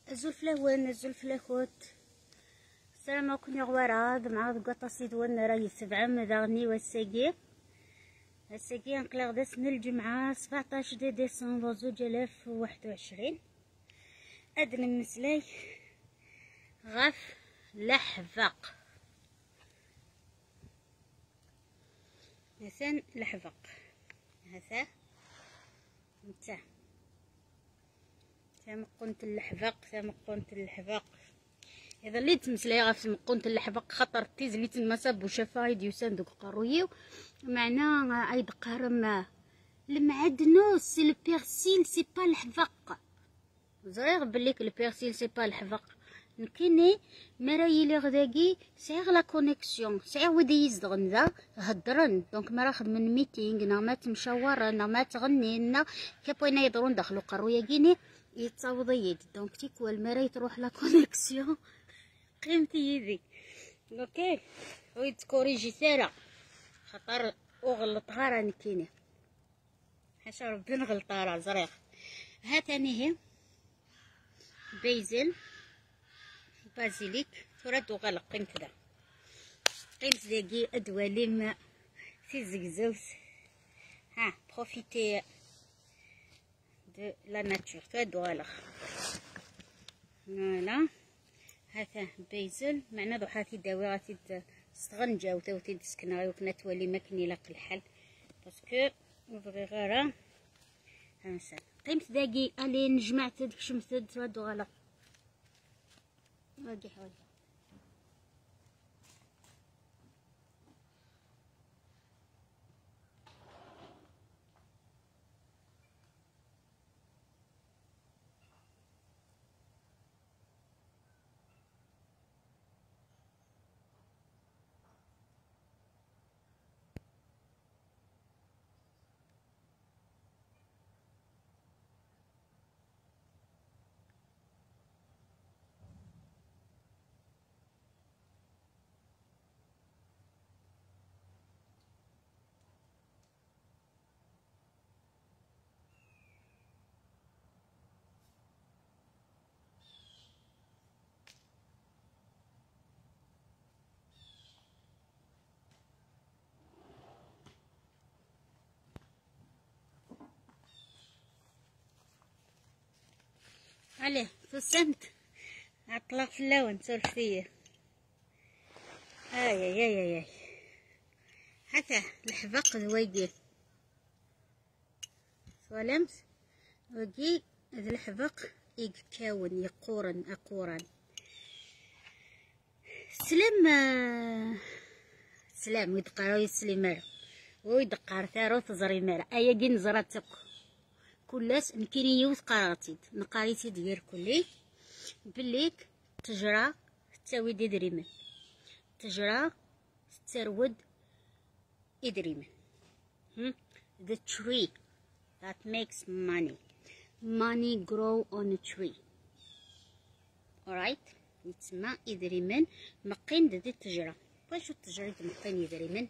الزلفلاوان الزلفلاخوت. السلام عليكم يا غواراد مع قطاسي دوان راهي 7 مداغني والساقي نقلا غدا سن الجمعة 17 ديسمبر 2021. أدنى مسلاي غاف لحفق مثلا لحفق هذا نتا ثمقنت اللحفق إذا اللي تمسلاي غاف مقنت اللحفق خطر تيز اللي تنمسب وشفايد يسان دوك قرويو معناه أيد قارم المعدنوس سي لو بيرسيل سي با الحفق زريغ بليك لو بيرسيل سي با الحفق نكيني مرايلي غداكي سيغ لا كونيكسيون سيغ ودي يزدغن ذا هدرن دونك ما راخد من ميتينغ نا ما تمشاور نا ما تغني نا كيبوينا يدرون دخلو قرويه كيني يتصاوض يد دونك تيكوى المراي تروح لا كونيكسيون قيمتي يدي اوكي ويد كوريجي سارة خطر وغلطها راني كيني حاشا ربي نغلطها راه زريغ ها تاني هي بيزل بازيليك تراد غلق قيمت دا قيمت داكي ادوالي ما في زقزوز ها بروفيتي دو لا ناتور تراد غلق فوالا هذا بيزل معنا ضو حاتي داوي غاتي تستغنجا وتاوتي تسكنا وكنا توالي ما كني لاق الحل باسكو نبغي غير هانسان قيمت داكي الي نجمعت ديك شمثد تراد غلق واقي حوالي عليه فسمت اطلق في اللون سولف فيه اي حتى الحفق ذويقي سوالمت وقي ذا الحفق يكاون يقورن اقورن سلام ويدقارو يسلمار ويدقار ثارو تزري مار ايا كي نزراتك كلاس نكيني يوث قراتيد نقاريتي ديال كلي بليك تجرى تساوي دريمن تجرى ترود إدريمن the tree that makes money grow on a tree alright يتسمى إدريمن مقين دي التجرى واش التجرى مقين إدريمن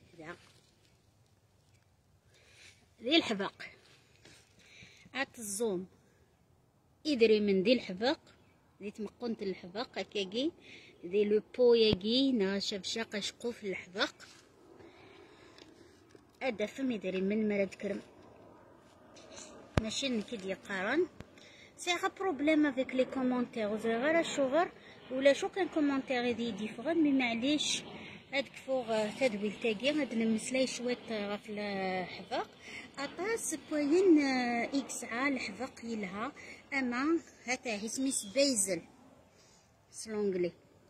ذي الحباق عات الزوم إدري من دي الحباق ذي تمقنت الحباق هكاكي ذي لو بو ياكي نا شبشاق شقوف الحباق هذا فم يدري من مراد كرم ماشي نكيد يقارن سي غا بروبليم افيك لي كومونتير غير شوغر ولا شو كان كومونتير يدي ديفغن مي معليش هادك فوق تدويل تاكي غاد نمسلاي شويت غاف الحفاق اطاس بوين اكس ع الحفاق يلها اما هاتا اسميس بيزل سلونغلي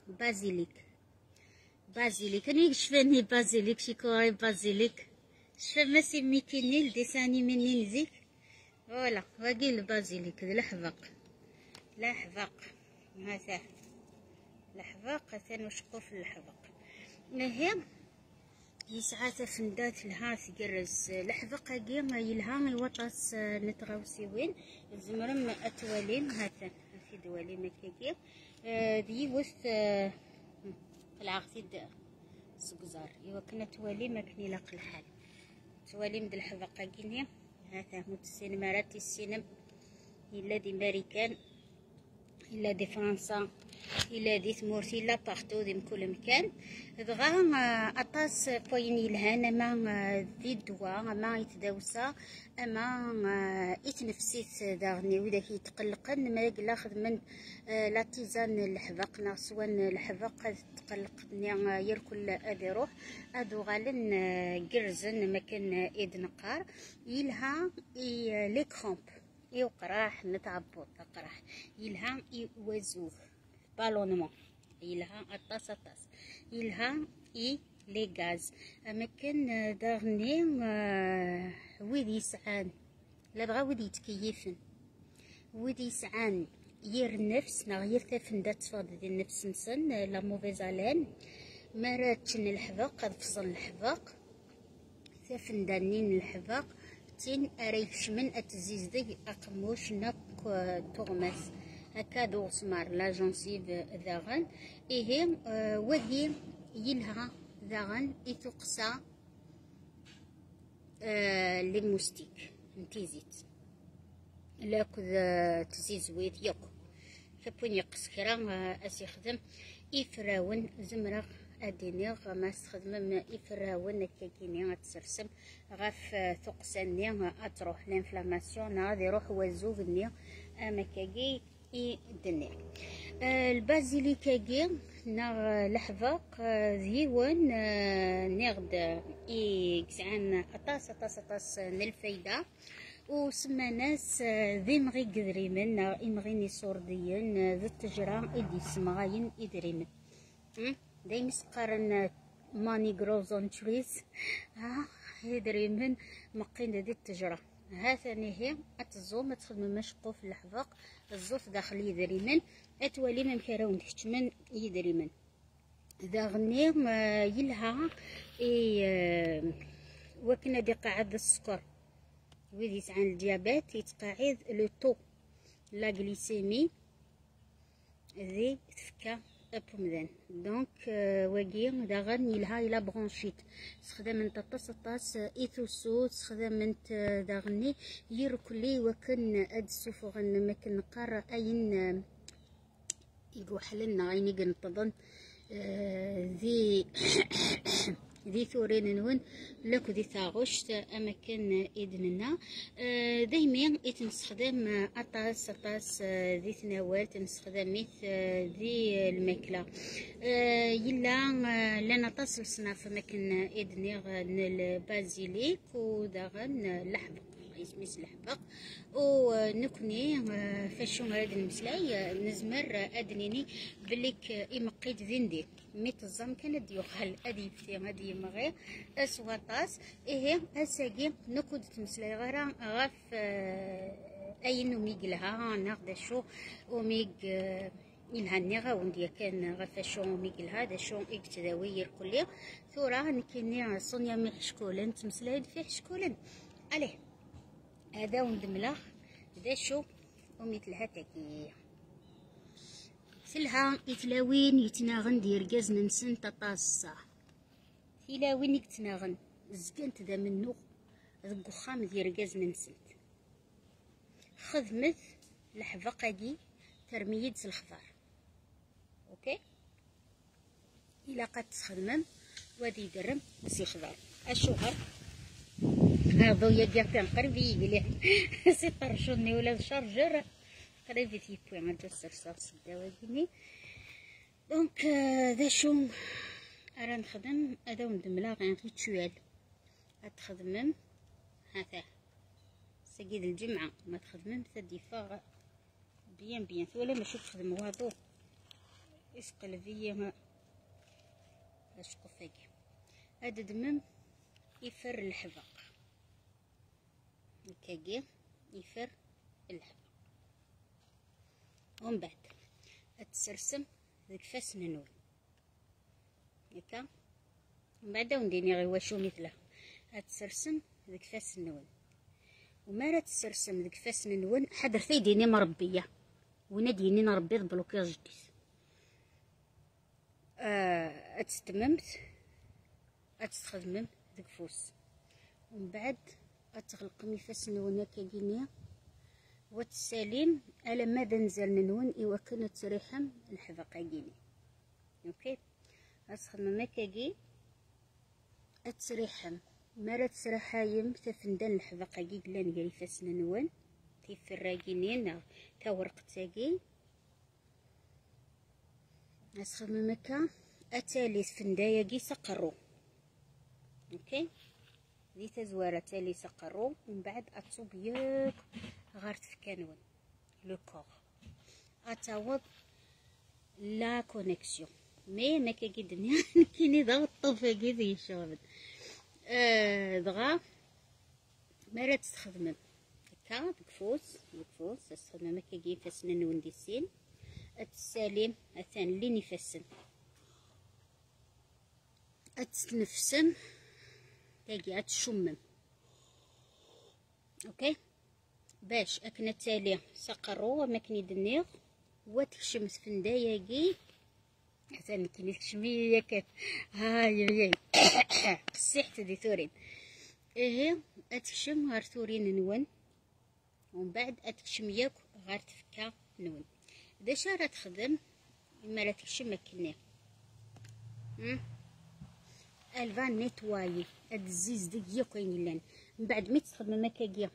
بازيليك انا شفاني بازيليك شيكوري بازيليك شفا ماسي ميكيني لديساني مني نزيك فوالا باقي البازيليك الحفاق هذا الحفاق ثاني وشقوف الحفاق هي يسعى فندات لها تقرز لحظق قيمة يلها الوطاس نتغوسي وين الزمرم أتوالين هاتن في دوالي مكاكي دي وث العقد سقزار إيوا كنا توالي ما كني لاق الحال توالي مد الحظق قيني هاتا متسين مراتي السينم إلا دي ماريكان إلا دي فرنسا إلا دي تمورتي لا باغتو دي كل مكان. دغا أطاس بوين يلهان أما ذي الدواء أما يتداوسا أما يتنفسيت داغني وذاك يتقلقن ما يقلا خدمن لا تيزان الحبق ناصوان الحبق تقلقني يركل أذي روح أدو غالن قرزن مكان إيد نقار يلها لي كرومب يقراح نتعبط قراح يلها يوزوه بالونمون يلها أطاس يلها لي غاز أماكن داغني ويدي يسعان لا بغا ويدي يتكيفن ويدي يسعان ير النفس غير تفندا تفاض ديال النفس نسن لا موفيزالين مراتشن الحباق قد فصل الحباق تفندا نين الحباق تين أريش من أتزيز دي أقموش نك تغمس هكادو سمار لا جونسيف ذاغن إيه وهي يلها ذاغن إتقسى لي موستيك نتيزيت لاكذ تزيزويت ياكو كابوين يقص كرا أسي خدم إفراون زمرغ أدينيغ ما استخدم إفراون كاكيني غتسرسم غاف ثقساني أتروح لانفلاماسيون غادي يروح وزوفني أما كاكي دني البازيليكاكي ناغ لحفاق ذيون نغد كسعان أطاس نالفايدة وسما ناس ذي مغي قدريمن إمغيني صورديين ذي التجرى إدي سمغاين إدريمن دايما سقارن ماني جروزون تريز إدريمن مقين ذي التجرى ثاني هي أتزوم تخدم مشقو في الحفاق الزوف داخل يدريمن أتولي ممكراون تحتمن يدريمن ذا غنيم يلها وكنا دي قاعد السكر ويدي يسعان الديابات يتقاعد لو طو لا غليسيمي ذي تفكا بومدان دونك واقي داغن يلها إلى برونشيت تخدم انت طاس إيثوسو تخدم انت داغني يركلي وكن أد سوفغن مكن قار أين يقوحلنا عيني قنطضن ذي ثورين نون لكو ذي ثاغوشت أماكن إذننا دايما يتنستخدم أطاس ذي ثناوات تنستخدم مثل ذي الماكلة يلا لنا تصل صناف أماكن إذني البازيليك وداغن لحبق اسميس الحبق ونكني فاشون هاد المسلاي نزمر أدنيني بليك إمقيت ذندي ميت الزم كانت يوخال أدي فتي هادي مغير أسواطاس إيه أساقي نكود تمسلاي غير غاف أين ميقلها ناخد شو وميق إلها غاونديا كان غفاشو ميقل هذا شو إكتداوير كلي ثورة نكيني صنيا مي حشكولن تمسلاي فيه حشكولن عليه هذا وندملخ ذا شو ومثل هاتاكي سلها يتلاوين يتناغن دير جاز ننسن تطاسا تلاوين يتناغن زكنت ذا منو ذا خام دير جاز ننسن خدمت الحفقاقي ترميد الخضار اوكي الى قد تخدمم وادي درم سي خضار الشهر هذا يجافين قريب يقلي سي طرشوني ولا شارجر قريب تيبوي عند السرساس الدواجني دونك ذا شو أرا نخدم هذا وندملا غير ريتوال أتخدمم هذا سجيد الجمعة ما تخدمم ثدي فاغ بيان ولا ما شوف خدم هذو اسقل فيا ما اشقو فاكي هذا دمم يفر الحبق كاكي يفر الحبق ومن بعد اتسرسم ذيك فاس ننول هكا ومن بعد ونديني غير واشو مثله اتسرسم ذيك فاس ننول وما راه تسرسم ذيك فاس ننول حضر فيديني مربيه وناديني نربي بلوكاج جديد اتستممت اتستخدمم ذيك فوس ومن بعد اتغلق ميفاس نونا كاكينيا وتساليم الا ماذا نزل نون ايوا كانت تريحم الحفاقه كيني. اوكي غتخدم مكاكي اتسريحم مرات تسرحايم تفندان الحفاقه كي كلان قالي فاسنا نون تيفراكينين تا ورقتاكي غتخدم مكا اتالي فندايا كي سقرو. اوكي دي تزواره تالي سقرو من بعد اتصوب ياك غارت في كانون لو كور اتعوض لا كونيكسيون مي ما كيدني كيني ضغط طوفه كي الشغل دغا مرات تستخدم هكا بكفوس تستخدم ما كي فاسنا نون ديسين السليم الثاني اللي نفسن اتنفسن تاقي اتشمم. اوكي باش اكنا تالي سقرو وما كنيدنيغ وتكشم فندايا كي حتى كيني تكشمي كيف هاي قسيحت دي ثورين ايه اتكشم غير ثورين نون ومن بعد اتكشم ياك غير تفكا نون داش راه تخدم اما لا تكشم مكنيه الفان نيتواي الزيز ديك كاين لان من بعد ما تستخدم مكاكيا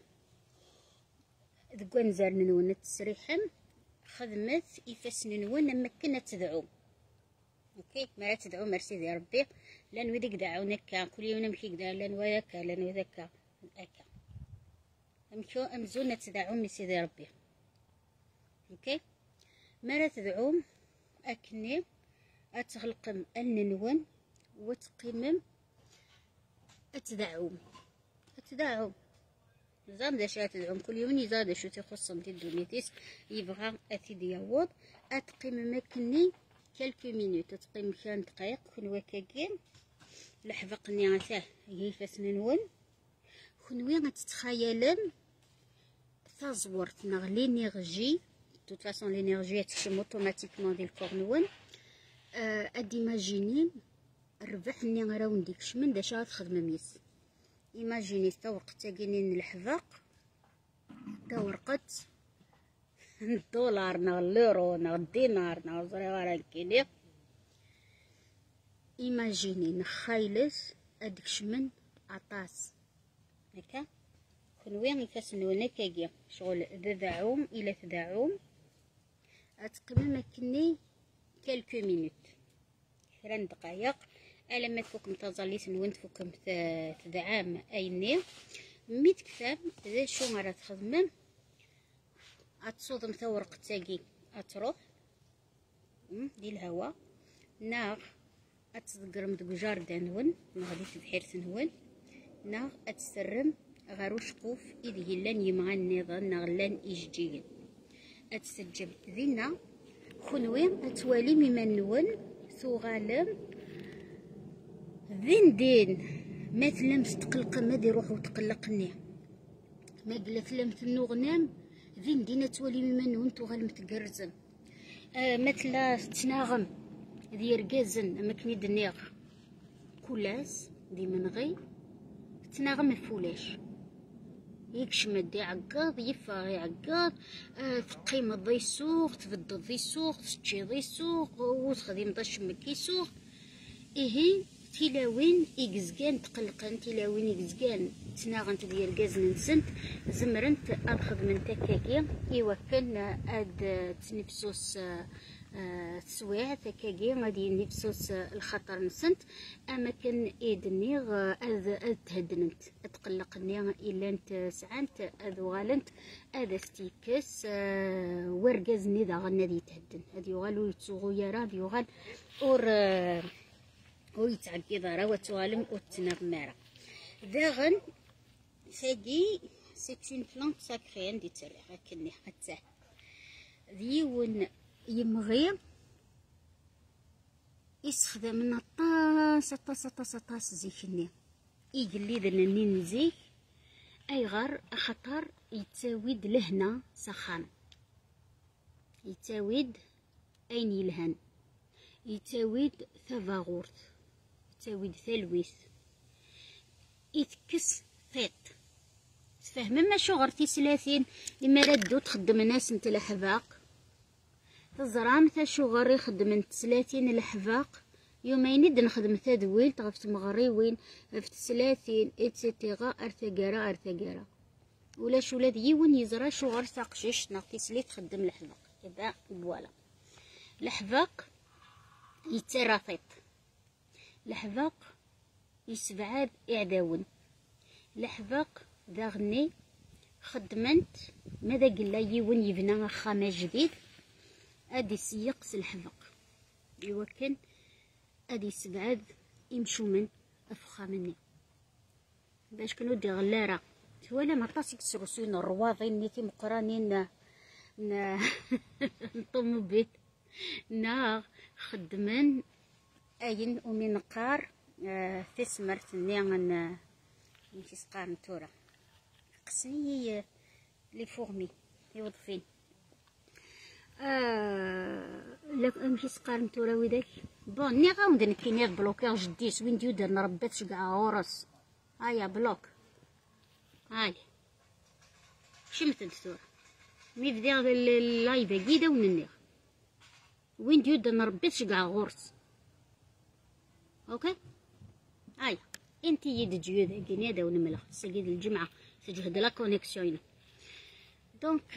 دكوان زار نون تسريحم خدمت يفاس نون مكنه تدعو. اوكي ما تدعو مرسي ديال ربي لان وديك دعونك كل يوم نمشي كدا لان وذاك لان وذاك هكا امشو امزون تدعو من سيدي ربي. اوكي ما تدعو اكني اتغلقم النون وتقيمم اتدعوم زام داش تدعوم كل يوم يزاد شو تخصم دي دونيتيس يبغى اثيد يعوض اتقيم مكني كالكو مينوت تقيم 5 دقائق كون وكاكين لحفقني غتاه هي فاسنا نون كونوي غتتخيلن تزورت نغ لينيرجي توت فاسون لينيرجي تكشم اوتوماتيكمون ديال الكور نون اديماجينين الربح ني غراو نديكش من داش غتخدم ميس ايماجيني تا ورقت كاينين الحفاق تا ورقت الدولار نا الليرو نا الدينار نا الزريوار كيني ايماجيني نخايلس ادكش من عطاس هكا كون وين يفاسنو نكاكيا شغل دعوم الى تدعوم اتقيم مكني كالكو مينوت 3 دقائق الا ما تفوكم تظليت نون تفوكم تدعام ايني ميت كثام ذا شو راه تخدمم اتصودم تا ورقتاكي اتروح ديال الهواء ناغ اتذكرم دوك جاردان نون غادي تبحيرت نون ناغ اتسرم غارو شقوف اذ لان يمغى النظام نغلان ايجديين اتسجل ذينا خنوي اتوالي مما نون ثغالم ذين دين ما تلمس تقلق ما دي روحو تقلقني ما قلت تلمت النغنام ذين دين توالي مما نون ثغالم تقرزم مثلا تناغم ذي رقازن اما كني دنيغ كولاس دي منغي تناغم الفولاش يكشم دي عقاض يفا غي عقاض تقيم ضي السوق تفضل ضي السوق تشي ضي السوق وتخدي مطاش مكي سوق إيه تلاوين إكزكان تقلقن تلاوين إكزكان تناغنت ديال رقازن نسنت زمرنت أدخد من تكاكي إوا كان أد تنفسوس تسويع تكاكي غادي نفسوس الخطر نسنت اما كان ايدنيغ اذ تهدنت تقلقني الا انت سعنت اذ غالنت اذا ستيكس ورقازني ذا غنادي تهدن هذي يغالو يتسوغو يرا يغال اور ويتعقي ضرا وتغالم وتنغمارا داغن ساقي سيكسين بلانت ساكرين دي تري هكني حتى ديون يمغي يستخدم من طاس زيكني يقلي ذنني نزيك اي غار خطر يتاويد لهنا سخان يتاويد اين يلهن يتاويد ثفاغورت يتاويد ثلويث يتكس فيط تفهم ما شغر تيسلاثين لما ردو تخدم ناس نتا الحباق تزرام تا شغر يخدم تسلاثين الحباق يومين يد نخدم تدويل تغف تمغري وين في تسلاثين اتسيتيغا ارتقارا ولاش ولاد يون يزرى شغر تاقشيش ناغ تيسلي تخدم الحباق كذا فوالا. الحباق يترافط، الحباق يسبعاد إعداون، الحباق داغني خدمنت ماذا قلا يون يبنى خامة جديد ادي سيقس الحباق يوكن ادي سبعاد يمشو من افخامني باش كانوا دي غلارة ولا ما طاسك سرسون الرواضين نيتي مقرانين نطوموبيل ناغ خدمن اين ومن قار تسمرت نيان ماشي سقار نتورا قسني لي فورمي يوظفين لك ماشي سقار نتورا ويداك بون ني غاود نكينيات بلوكاج جديس وين ديو درنا ربات كاع غورس هيا بلوك هاي شمت نتورا مي بدي اللايف كيدا ونني وين ديو درنا ربات كاع غورس اوكي هاي انتي يد جيود كينيدا ونملا سجد الجمعه تجهد لا كونيكسيون دونك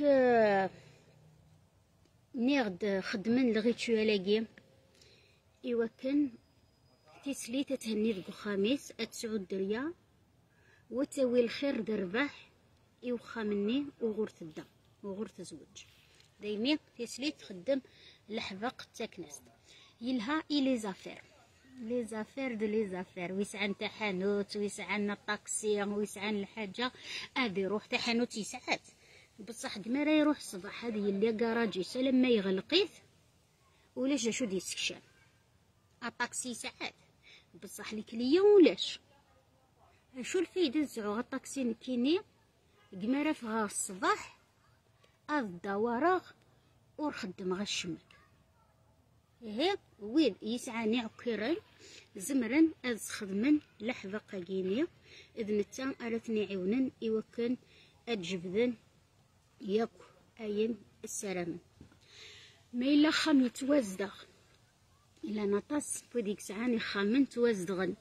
نيغد خدمن الريتوال ايوا كان تيسلي تتهني ذو خميس اتسعود دريا وتوي الخير درباح يوخا مني وغور تبدا وغور تزوج دايما تيسلي تخدم الحباق تاكناس يلها لي زافير لي زافير دو لي زافير ويسعن تحانوت ويسعن طاكسي ويسعن الحاجه ادي يروح تحانوت يسعات بصح كما راه يروح الصباح هذه اللي كراجي سلام ما يغلقيت ولاش شو دي السكشان الطاكسي ساعات بصح الكليا ولاش شو الفايده نزعو الطاكسي نكيني كما راه فغا الصباح الدوراغ ورخدم غا الشمال هيك وين يسعاني عكيرن زمرن از خدمن لحظه كينيا اذ نتا ارثني عيونن يوكن اتجبدن ياكو اين السلام ما الا خام يتوازدغ الا نطاس بديك ساعه خامن توازدغن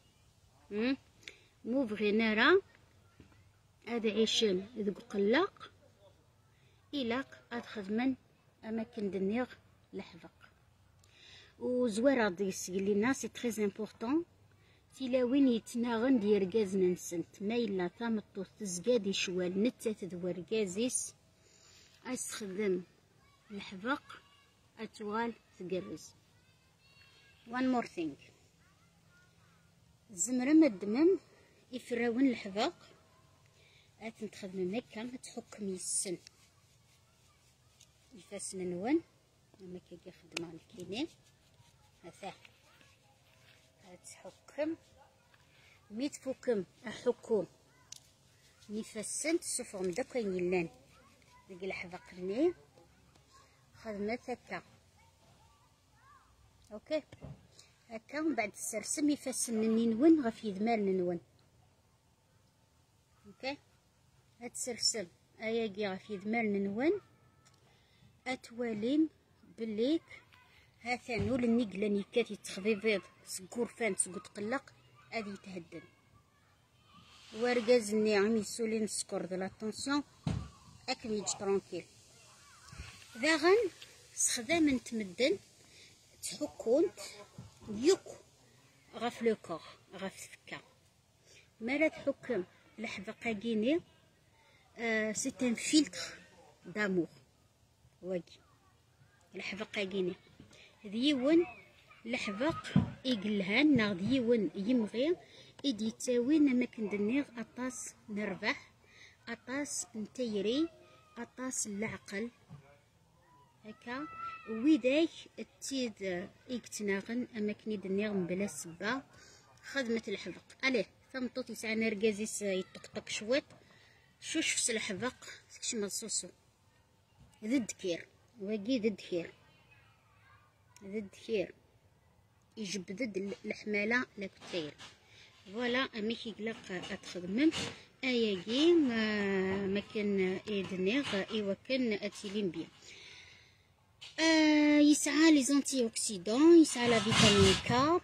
مو بغينا راه هذا عيشن ذوك قلاق إلاق أتخدمن أماكن دنيغ لحفق وزويرة ديس اللي الناس تري امبورطون تيلاوين يتناغن ديال ركازنا نسنت ما إلا تامطو تزقادي شوال نتا تدوى ركازيس أستخدم الحفق أتوال تقرز. one more thing زمرم الدمم يفراون الحفق أتنتخدم هكا تحكم السن يفاسن نون لما كي خدمة الكينين هذا تحكم ميت فوكم أحكم نفسن تسفهم داكا يلان ديك الحفق ني خدمت هكا اوكي هكا من بعد السرسم يفسن نون غف يدمار نون اوكي هاد السرسم اياكي غف يدمار نون اتواليم بليك هاثانو لنيكلاني كاتي تخفيفيض سكورفان سكوت قلق ادي يتهدن ورقازني عم يسولين السكور دو لاتونسيون اكم يجي ترونكيل داغن استخدام نتمدن تحكونت يوكو غاف لو كور غاف الفكا مالا تحكم الحفقة كيني سي ان فيلتر دامور واجي الحفقة كيني ديون الحفق يقلهان ناغ ديون يمغي إدي تاوين أماكن دنيغ أطاس نربح أطاس نتيري أطاس العقل هكا ويداك التيد إكتناغن أماكن دنيغ بلا سبا خدمة الحفق عليه ثمطوط يسعى ركازيس يطقطق شويط شوش في الحفق تكشي مصوصو ضد كير واقي ضد كير ضد كير يجبدد الحمالة لا كتير فوالا اميكي قلق اتخدمم اياكي ما كان ايدنيغ ايوا كان اتيلين بيان. يسعى لي زونتي اوكسيدون، يسعى لا فيتامين كا،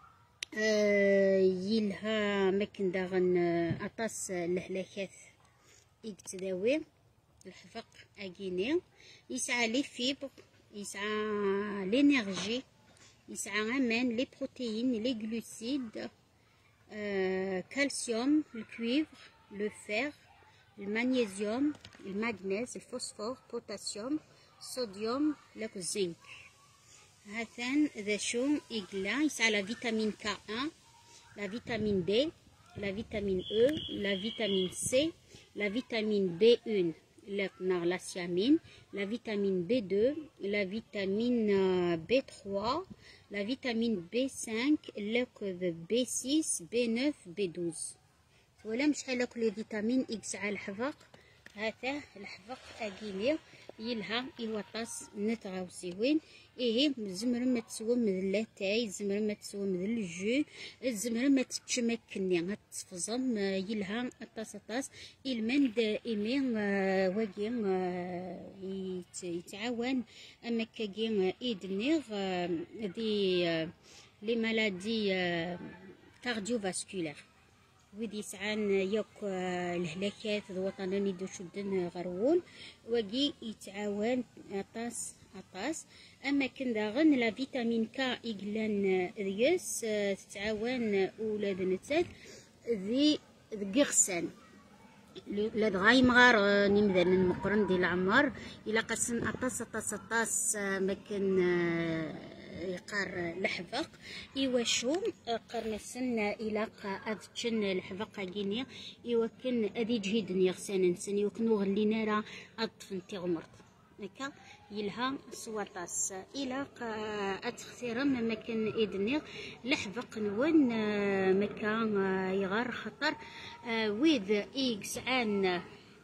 يلها مكن داغن اطاس الهلاكات يتداوي الحفق اكيني، يسعى لي فيبر، يسعى لينيرجي، يسعى امان لي بروتيين لي جلوسيد، كالسيوم، الكويفر، لو فير، المغنيسيوم، المغنيز، الفوسفور، بوتاسيوم، صوديوم، لاك الزنك. هاثان ذا شو إقلا يسعى لا فيتامين كا 1، لا فيتامين بي، لا فيتامين او، لا فيتامين سي، لا فيتامين بي 1 لا سيامين، لا فيتامين بي 2، لا فيتامين بي 3، لا فيتامين بي 5، لاك بي 6، بي 9، بي 12. ولا مش حال كل فيتامين اكس على الحفاق. هذا الحفاق اكيلي يلها يوطاس نتغاوسيوين ايه زمر ما تسوى من اللاتاي، زمر ما تسوى من الجو، زمر ما تتشمكني غتفزم يلها طاس المن دائمين واقي يتعاون اما كاكي ايدنيغ دي لي مالادي كارديوفاسكولير ويد يسعان يوك الهلاكات الوطناني دو شدن غرول وقي يتعاون أطاس. أما كن داغن لا فيتامين كا إقلان ريس تتعاون أولاد نتات ذي غسان لا دغاي مغار نمذن المقرن ديال العمار إلا قسن أطاس مكن يقار الحفاق إوا شو قرنسن إلا أذتشن الحفاق كيني إوا كن أذي جهيدن يغسان نسن يوكن وغلينا راه أطفن تيغمرت هكا يلها سواطاس إلا أتخسرم مكان إدنيغ لحفاق نون مكان يغار خطر ويذ إيكسعان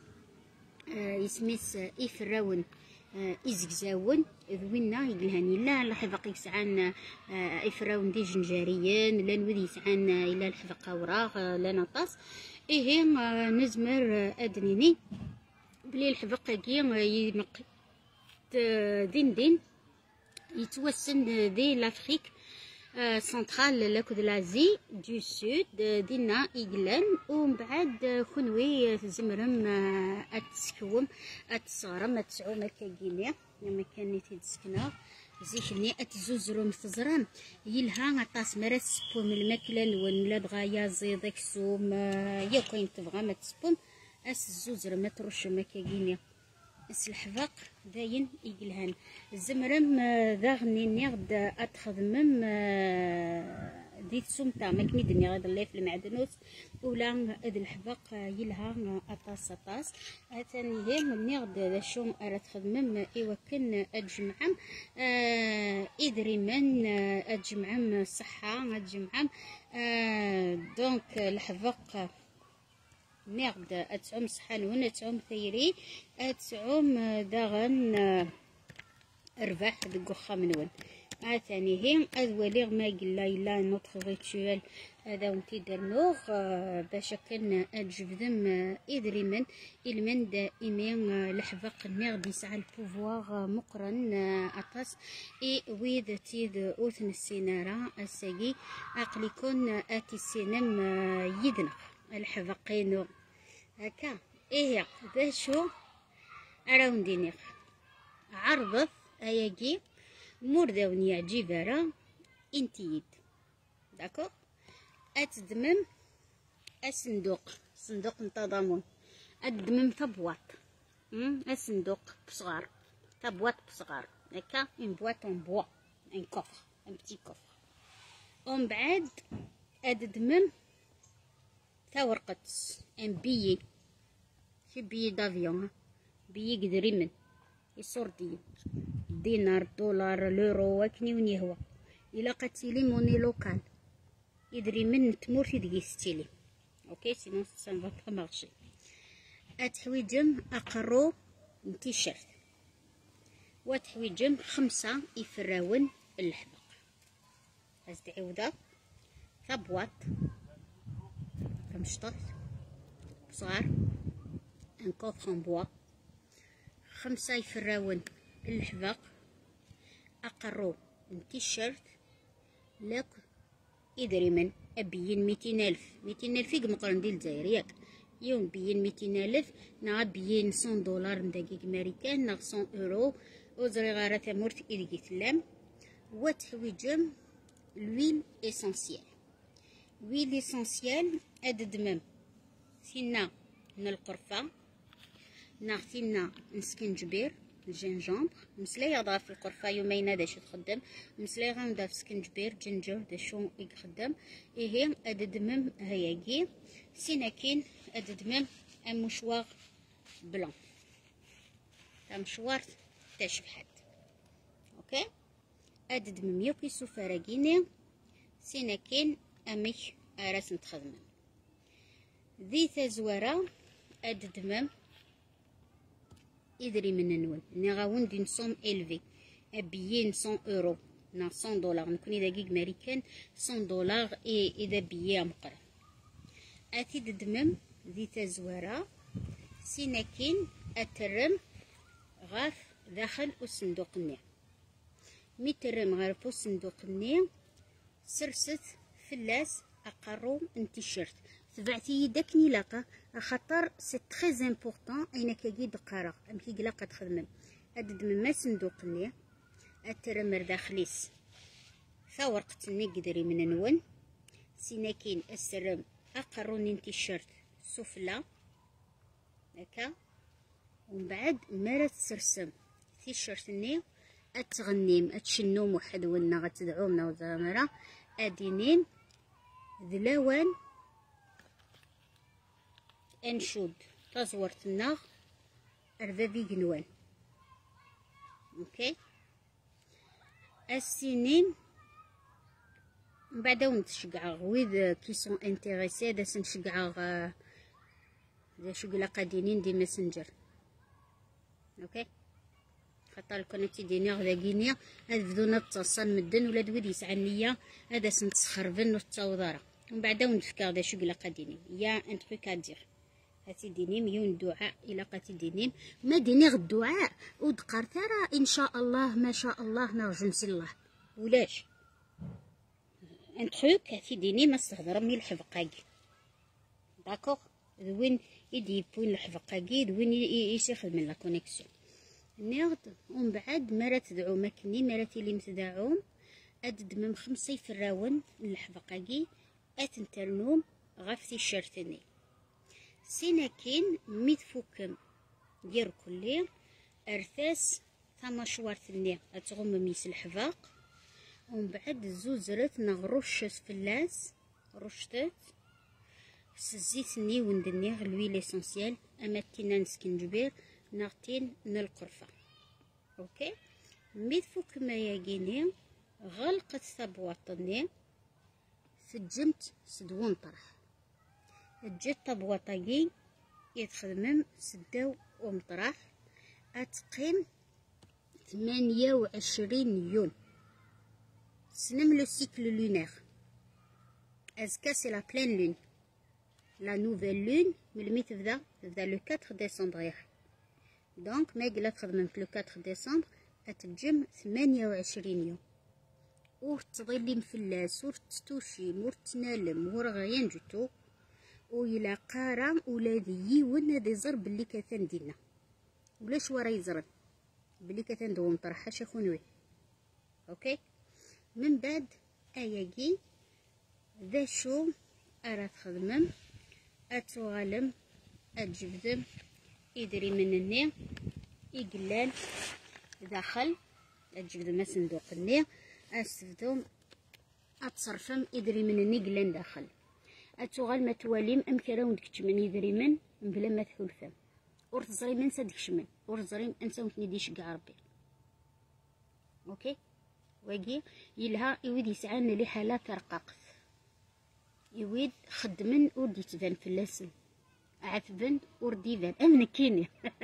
يسميس إفراون إزكزاون ذوينا يقلهاني لا الحفاق يسعان إفراون دي جنجاريين لا نوذ يسعان إلا الحفاق أوراغ لا نطاس إيه نزمر أدنيني بلي الحفاق كي يمق دين يتوسن دي لافريك سنترال لاكود لازي دو سود دينا إقلان ومن بعد كونوي تزمرم أتسكوم أتصغرم أتسعوم كاكيني لما كانت تسكنا زيكني أتزوزرم تزرم يلها غطاس مرات سبوم الماكلة ولا دغايا زيدك سوم يا كاين تبغى ما تسبوم أسزوزرم ما ترش مكاكيني الحفاق داين يقلهن الزمرم ذاغني نغد اتخدمم ديت سمتا ماكني دني غاد الله في المعدنوس ولا اد الحفاق يلها اطاس ثاني هي من نغد ذا شوم ارا تخدمم ايوا كن اجمعم ادري من اجمعم الصحه اجمعم دونك الحفاق نغد أتعوم صحان هنا أتعوم ثيري أتعوم داغن رباح دقو خامنون ثاني هي أذوليغ ما قلا إلا نوتخ ريتشوال هذا ونتي درنوغ باش كان أجبدم إدري من المن دائما الحفاق نغد يسعى البوفواغ مقرن أطاس إي ويد تيد أوثن السينارة الساقي أقليكون آتي السينم يدنق الحفاقين هكا إيه ذا شو أراون دينيغ عرضت أياكي مورداون يعجب راه انتيد داكو أتدمم صندوق التضامن أدمم ثبوات الصندوق بصغار ثبوات بصغار هكا ان بواط ان بوا ان كوفر ان بتي كوفر ومن بعد أدمم ورقة ان بيي في بيي دافيون بيي قدريمن يصور دينار دولار لورو وكني وني هو إلا قتيلي موني لوكال يدري من تمور في دقي ستيلي اوكي سينو سان فا با مارشي اتحويجم اقرو تيشيرت وتحويجم 5 يفراون الحبق هاز تعوضه ثبوات 15 صغار، ان كوفر ان بوا، 5 يفراون الحباق، اقرو تيشيرت لاك إدريمن أبين 200,000 يق مقرن ديال الجزائر ياك يوم بين 200,000 نا بين 100 دولار ندقيق ماريكان نا 100 يورو وزري غارة تمورت إلقي تلام وتحويجم الويل إسانسيال. ويل إسانسيال أددمم ثينا من القرفة نا ثينا نسكنجبير الجنجامبر مسلاي ضاف القرفة يومين داش تخدم مسلاي غنضاف سكنجبير جنجر داشو يخدم إيه أددمم هياكي سيناكين أددمم مشواغ بلون تاع مشوار تاع شبحات اوكي أددمم يوكي سوفاراكيني سيناكين أميك أراس نتخدمم ذي تزوارا أددمم إدري من النون نغاون دين سوم إلفي أبيين 100 يورو نا 100 دولار نكوني دقيق ماريكان 100 دولار إذا بيا مقرا أتي ددمم ذي تزوارا سيناكين أترم غاف داخل الصندوق النير ميترم غاف الصندوق النير سرست فلاس أقرو انتيشيرت تبعتي داك نيلاقا خاطر سي تري امبورطون اينا كي دقارا ام كي قلاقه تخدمم اددمم ما صندوق النير اترمر داخليس فورقتني قدري من نون سيناكين السرم اقروني تيشيرت سفلى هكا ومن بعد مرات تسرسم تيشيرت النير اتغنيم اتشنوم وحد ونا غتدعومنا وزامرا ادينين ذلاوان انشود تزورت الناغ اربابي قنوان اوكي السنين من بعد نتشقع ويذ كي سون انتريسي دا نشقع دا شقلا قادينين دي ماسنجر اوكي خاطر كونتي ديني غدا كينيا هاد بدونا تصل مدن ولا دويد يسعى النيه هذا سنتسخربن وتوضاره ومن بعد نفكر دا شقلا قادينين يا ان تروك ادير هاتي دينيم يون دعاء الى قاتي دينيم ما ديني غد الدعاء ودقار ترى ان شاء الله ما شاء الله نرجو نسي الله ولاش ان تروك هاتي ديني ما استهضر مي الحفقاكي داكوغ وين يدي بوين الحفقاكي وين يسيخدم لا كونيكسيون ناخد ومن بعد مرات تدعو ماكني مرات اللي متداعوم اددمم 5 يفراون الحفقاكي اتنترنوم غافتي الشرتني سيناكين ميتفوكم دير كلي ارثاس ثما شوارتني اتغم ميس الحفاق ومن بعد زوزرت نغرش فلاس رشتت سزيتني وندني غلوي ليسونسيال اما كينا نسكنجبير نغتين القرفه اوكي ميتفوك ما ياكيني غلقت ثبوطني سجمت سدون طرح جات طبوطاكي يتخدمم سداو ومطرح اتقيم 28 يون سنم لو سيكل لونير ازكا سي لا بلين لون لا نوفيل لون ملي تبدا لو 4 ديسمبر دونك ما قلا تخدمم في لو 4 ديسمبر اتجم 28 يوم ورتظلي مفلاس ورتستوشيم ورتنالم ورغيان جوتو ويلا قارا ولادي يون هذا يزر بلي كثان دينا ولاش ورا يزرن بلي كثان دوم طرحه شخونوي اوكي من بعد اياكي ذا شو ارا تخدمم اتوغالم اتجبدم يدري من النير يقلال داخل اتجبدم صندوق النير استفدوم اتصرفم يدري من النير قلان داخل اتوغال ما تواليم ام كراون دكتمن يدري من بلا ما تحلفم ور تزري من سا دكشمن ور تزري انسى وتني ديش كاع ربي اوكي واقي يلها يويد يسعان لي حالات رقاقت يويد خدمن ور ديتبان في اللسن عفبن ور ديفان امن كيني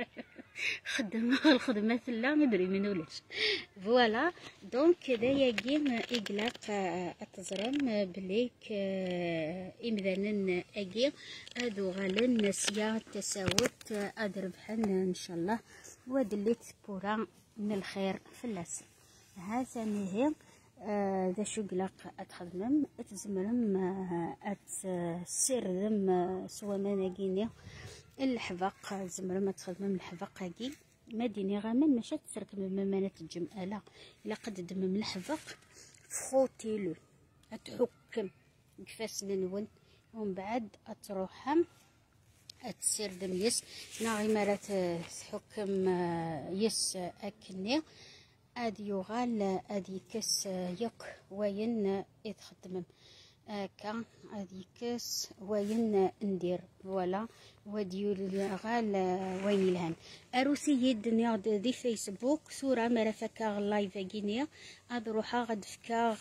خدمة الخدمة لا مدري من ولاش. فوالا دونك دايا كيم إقلاق أتزرم بليك إمذانا أجي أدو غالن سيا تساوت أدربحن إن شاء الله ودليت بورا من الخير في اللاس. هذا نهي ذا شو قلاق أتخدمم أتزمرم أتسير ذم سوا ماناكيني الحفاق زمرم أتخدمم الحفاق هاكي مديني غامن ماشي تسرك من ممانات الجمالة إلا قد دمم الحفاق فخوتيلو أتحكم كفاس ننون ومن بعد أتروحم أتسير دم يس ناغي مرات تحكم يس أكني ادي يغال ادي كس يق وين يتخدم كا ادي كس وين ندير فوالا وديو غال وين الهان اروسي يدني دي فيسبوك صوره مرفكا لايف كينيا ادروحا غد فكا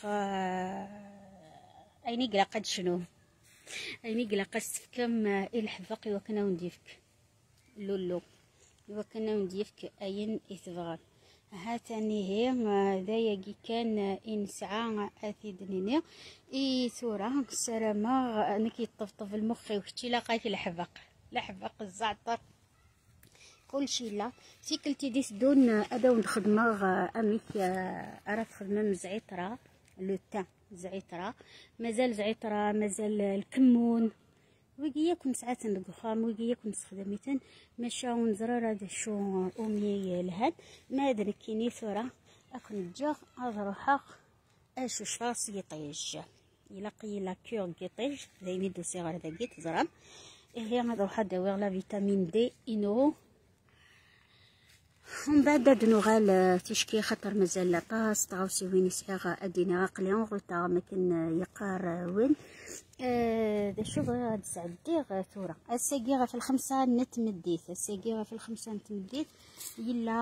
ايني قلا قد شنو ايني قلا قست كم الحفاقي وكنا نديفك لولو وكنا نديفك اين يتبغى. هاتني هي ذايا كان إنسعى أثيدنيني إي ثورة سلامة نكي طفطف المخي وشتي لاقاي في الحفاق الزعتر كل شي لا سيكلتي ديس دون أداو نخدمة أميك أعرف خدمة زعترة لو تان زعترة مازال زعترة مازال الكمون ويجي يكون ساعات ندقخام ويجي يكون سخدميتن مشا ونزرار هذا شو أمي لهاد ما أدري كيني ثورة أكون جا أروح أشو شخص يطيج يلاقي لا كيور يطيج زي ميدو صغار ذا جيت زرام هي نروح نداوي لا فيتامين دي إنو ومن بعد نغال تشكي خطر مازال لاطاس طاوسي وين يسعى أدينا عقلي غلطا مكن يقار وين ذا شغل هاد سعدي ثورة الساقيغة في الخمسة نتمديت الساقيغة في الخمسة نتمديت يلا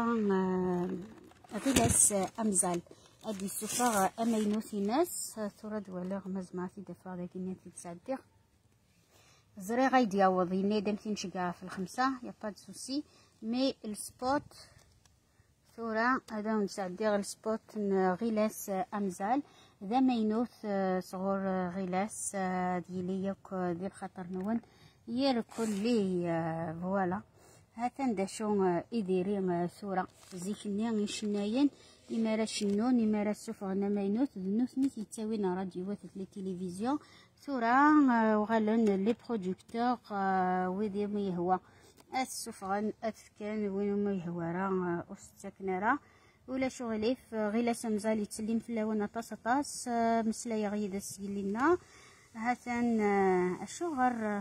غلاس أمزال أدي سفاغ أمينو في ناس ثورة دولا غمز معتي دفاع ذاك النتي تسعدي زري غايدي يعوضي نادم تنشقع في الخمسة يا باد سوسي مي السبوت ثورة هذا نسعدي السبوت غلاس أمزال ذا مينوث صغور غلاس ديالي ياك ذي الخطر نون يركل لي فوالا هاتن دا شو إديري ثورة زيكني غيشناين إمارة شنون إمارة سفغنا مينوث ذنوث نيت يتساوينا راديوات لي تيليفزيون ثورة وغالن لي برودكتور ويدي ما يهوى السفغن أثكن وين ما يهوى راه أستكنرا ولا شغليف غلاس مزال يتسلم في اللون طاس مسلايا غيدا سيلينا هاتن الشغر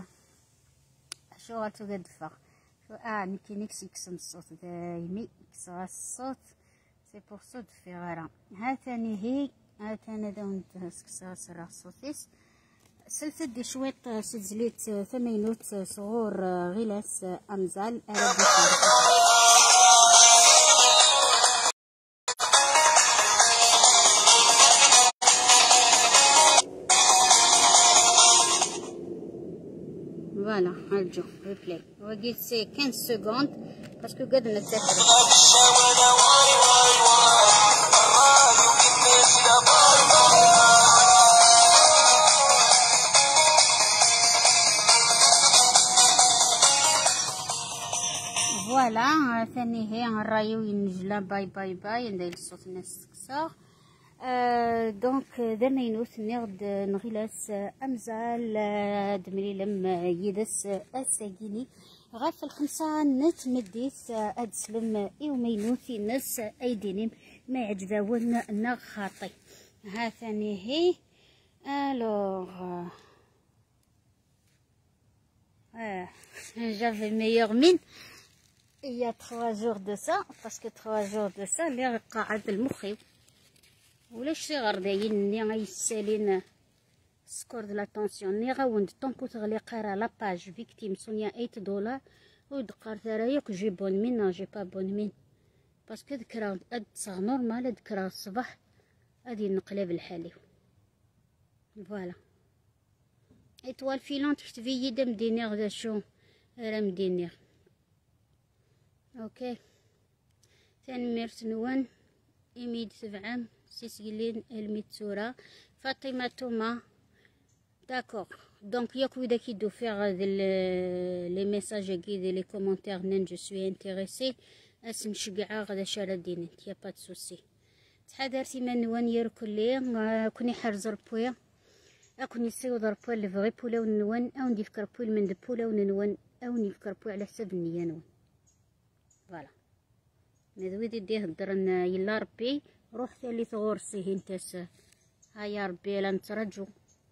تقدفا نكي نكسي كسن الصوت دايمي كسغا الصوت سي بور صوت في غارة هاتني هي هاتنا داون كسغا سرا الصوتيس سلسل دي شويط سلسليت ثمينوت صغور غلاس أمزال فوالا نرجو ريبلاي وقيت سي 15 سكوند باسكو قد نتذكر فوالا ثاني هي الرايو ينجلا باي باي باي ندير الصوت الناس كسار دونك ذا مينوث نغد نغيلاس أمزال دمري لم يدس الساقيني غاف الخمسة نتمديت أدسلم إيو مينوثي ناس أيدينيم ما يعجبون نغ خاطي ها ثاني هي ألوغ j'avais meilleur mine il y a 3 jours de ça parce que 3 jours de ça اللي قاعد المخي ولاش صغر داين ني غيسالين سكور د لا طونسيون ني غاوند طونكو تغلي قرا لا باج فيكتيم سونيا $8 ودقار ثرايك جي بون مين جي با بون مين باسكو ذكرا اد صغ نورمال ذكرا الصباح غادي نقلب الحالي فوالا ايطوال فيلونت كتبي يدا مدينيغ ذا شو راه مدينيغ اوكي ثاني ميرس نون إميد سبعام سيسيلين الميتسورا فاطمة توما داكوغ. دونك ياك ودا كيدو فيغ لي ميساج كي لي كومونتير نين جو سوي انتريسي اس نشقعا غدا شارع دينت يا با سوسي. تحضر سيما نوان يركلي كوني حرز ربويا اكوني سيوض ربويا لفغي بولا ونوان او ندي فكر بويا من دبولا ونوان او نفكر بويا على حساب النية نوان فوالا. مذويدي ديه هدرن يلا ربي روح ثالث غورسي هنتاس هيا ربي لا نترجو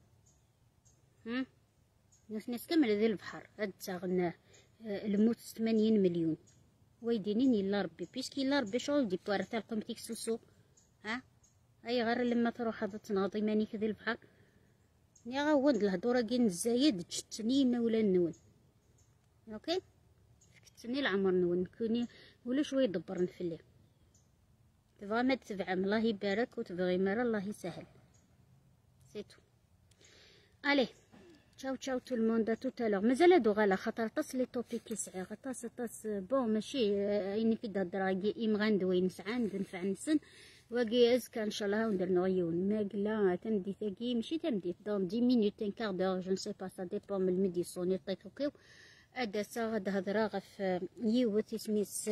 ناس كامل ذي البحر هاد تاغنا الموت 80 مليون ويدينين يلا ربي بيسكي يلا ربي شغل دي بوار تلقم تيكسلسو اي غير لما تروح هذا تناضي مانيك ذي البحر يا غاود الهضوره كاين الزايد تشتني مولا نون اوكي فكتني العمر نون كوني ولا شويه دبرن في الليل تبغى ما تفعم الله يبارك وتبغي مرة الله يسهل سيتو. الي تشاو تشاو تو الموند تو تالور مازال هادو غالا خاطر طاس لي توبيك يسعي طاس بون ماشي ايني في دراكي ايم غندوي نسعى نفع نسن واقي ازكا ان شاء الله وندير نغيون ما قلا تندي ثاقي ماشي تندي دون 10 مينوت ان كار دور جو نسي با سا ديبون من الميديسون يطيقوكيو اداسا غاد هضره غف يوت اسميس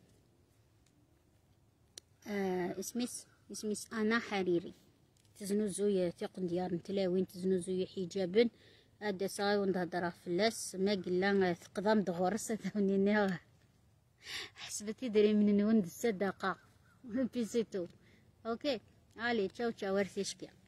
اسميس انا حريري تزنوزويا تيقن ديار نتلاوين تزنوزويا حجابا هذا صاي ونهضر فلاس ما قلا تقدم دغورس ثوني حسبتي دري من نوند الصدقه بيسيتو اوكي علي تشاو تشاو ورثي شكي.